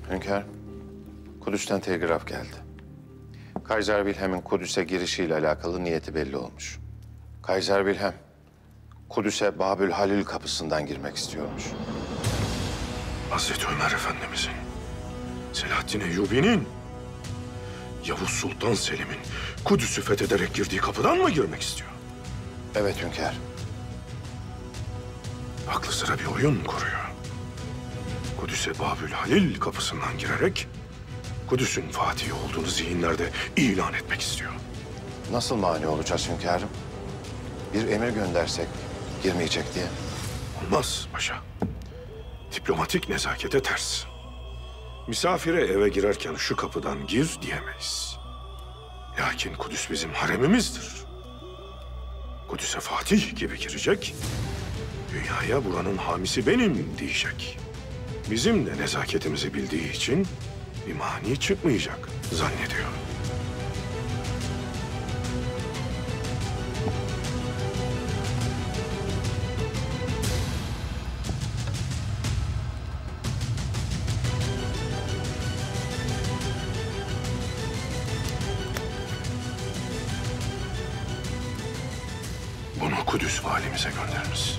Hünkâr, Kudüs'ten telgraf geldi. Kaiser Wilhelm'in Kudüs'e girişiyle alakalı niyeti belli olmuş. Kaiser Wilhelm, Kudüs'e Babül Halil kapısından girmek istiyormuş. Hazreti Ömer Efendimizin, Selahaddin Eyyubi'nin, Yavuz Sultan Selim'in Kudüs'ü fethederek girdiği kapıdan mı girmek istiyor? Evet hünkâr. Aklı sıra bir oyun kuruyor. Kudüs'e Babül Halil kapısından girerek Kudüs'ün fatihi olduğunu zihinlerde ilan etmek istiyor. Nasıl mani olacağız hünkârım? Bir emir göndersek girmeyecek diye. Olmaz paşa. Diplomatik nezakete ters. Misafire eve girerken şu kapıdan gir diyemeyiz. Lakin Kudüs bizim haremimizdir. Kudüs'e Fatih gibi girecek, dünyaya buranın hamisi benim diyecek. Bizim de nezaketimizi bildiği için bir mani çıkmayacak zannediyor. Bunu Kudüs valimize gönderiniz.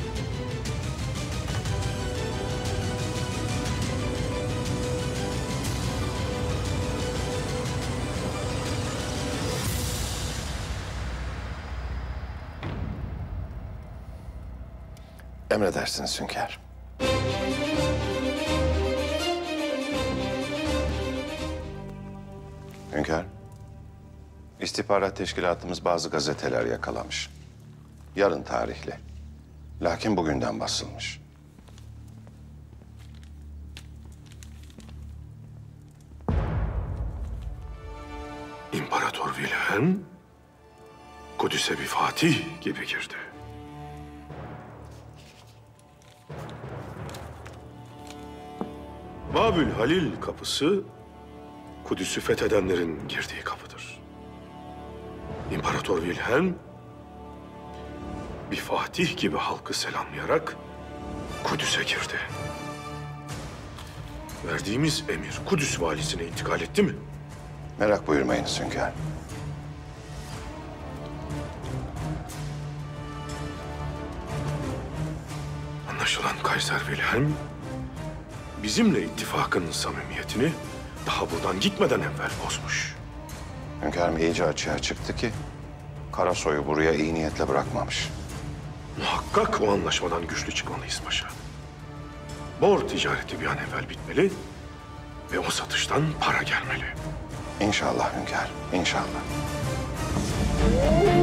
Emredersiniz hünkâr. Hünkâr, istihbarat teşkilatımız bazı gazeteler yakalamış. Yarın tarihli. Lakin bugünden basılmış. İmparator Wilhelm Kudüs'e bir fatih gibi girdi. Babül Halil kapısı Kudüs'ü fethedenlerin girdiği kapıdır. İmparator Wilhelm bir fatih gibi halkı selamlayarak Kudüs'e girdi. Verdiğimiz emir Kudüs valisine intikal etti mi? Merak buyurmayınız hünkâr. Anlaşılan Kaiser Wilhelm bizimle ittifakın samimiyetini daha buradan gitmeden evvel bozmuş. Hünkârım iyice açığa çıktı ki Karasoy'u buraya iyi niyetle bırakmamış. Muhakkak o anlaşmadan güçlü çıkmalıyız paşa. Bor ticareti bir an evvel bitmeli ve o satıştan para gelmeli. İnşallah hünkâr, inşallah.